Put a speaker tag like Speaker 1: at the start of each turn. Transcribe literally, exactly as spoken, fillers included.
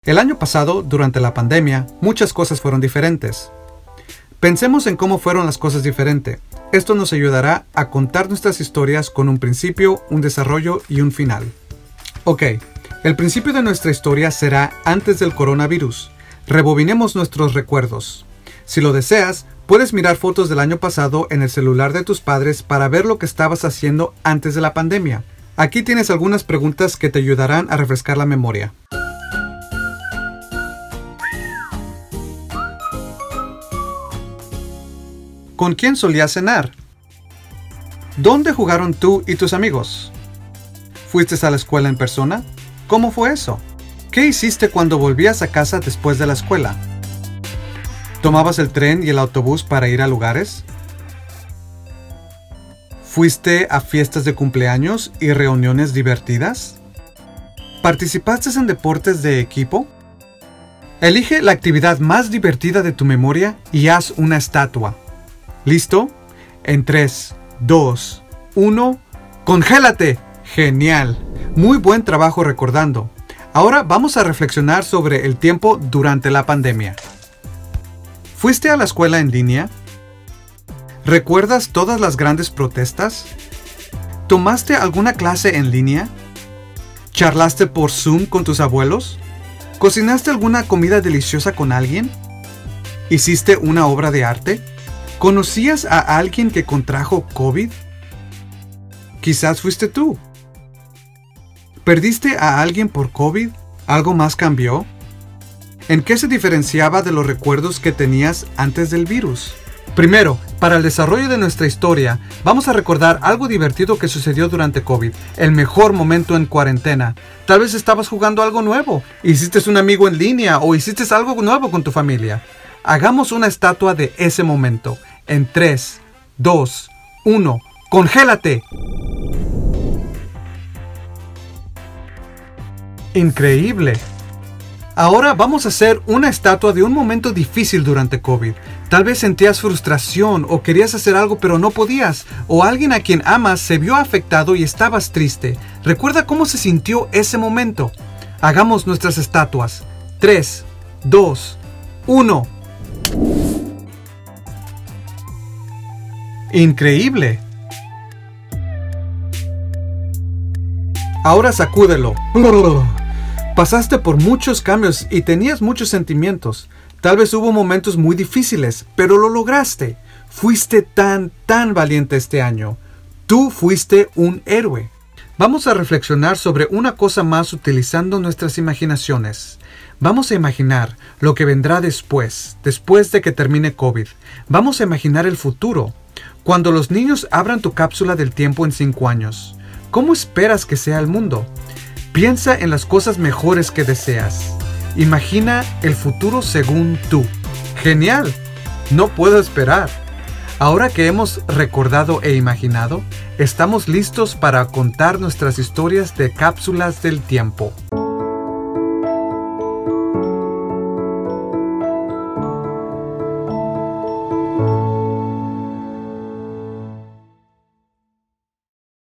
Speaker 1: El año pasado, durante la pandemia, muchas cosas fueron diferentes. Pensemos en cómo fueron las cosas diferentes. Esto nos ayudará a contar nuestras historias con un principio, un desarrollo y un final. Ok, el principio de nuestra historia será antes del coronavirus. Rebobinemos nuestros recuerdos. Si lo deseas, puedes mirar fotos del año pasado en el celular de tus padres para ver lo que estabas haciendo antes de la pandemia. Aquí tienes algunas preguntas que te ayudarán a refrescar la memoria. ¿Con quién solías cenar? ¿Dónde jugaron tú y tus amigos? ¿Fuiste a la escuela en persona? ¿Cómo fue eso? ¿Qué hiciste cuando volvías a casa después de la escuela? ¿Tomabas el tren y el autobús para ir a lugares? ¿Fuiste a fiestas de cumpleaños y reuniones divertidas? ¿Participaste en deportes de equipo? Elige la actividad más divertida de tu memoria y haz una estatua. ¿Listo? En tres, dos, uno, ¡congélate! ¡Genial! Muy buen trabajo recordando. Ahora vamos a reflexionar sobre el tiempo durante la pandemia. ¿Fuiste a la escuela en línea? ¿Recuerdas todas las grandes protestas? ¿Tomaste alguna clase en línea? ¿Charlaste por Zoom con tus abuelos? ¿Cocinaste alguna comida deliciosa con alguien? ¿Hiciste una obra de arte? ¿Conocías a alguien que contrajo COVID? Quizás fuiste tú. ¿Perdiste a alguien por COVID? ¿Algo más cambió? ¿En qué se diferenciaba de los recuerdos que tenías antes del virus? Primero, para el desarrollo de nuestra historia, vamos a recordar algo divertido que sucedió durante COVID, el mejor momento en cuarentena. Tal vez estabas jugando algo nuevo, hiciste un amigo en línea o hiciste algo nuevo con tu familia. Hagamos una estatua de ese momento. En tres, dos, uno, ¡congélate! ¡Increíble! Ahora vamos a hacer una estatua de un momento difícil durante COVID. Tal vez sentías frustración o querías hacer algo pero no podías, o alguien a quien amas se vio afectado y estabas triste. Recuerda cómo se sintió ese momento. Hagamos nuestras estatuas. tres, dos, uno. ¡Increíble! Ahora sacúdelo. Pasaste por muchos cambios y tenías muchos sentimientos. Tal vez hubo momentos muy difíciles, pero lo lograste. Fuiste tan, tan valiente este año. Tú fuiste un héroe. Vamos a reflexionar sobre una cosa más utilizando nuestras imaginaciones. Vamos a imaginar lo que vendrá después, después de que termine COVID. Vamos a imaginar el futuro. Cuando los niños abran tu cápsula del tiempo en cinco años, ¿cómo esperas que sea el mundo? Piensa en las cosas mejores que deseas. Imagina el futuro según tú. ¡Genial! No puedo esperar. Ahora que hemos recordado e imaginado, estamos listos para contar nuestras historias de cápsulas del tiempo.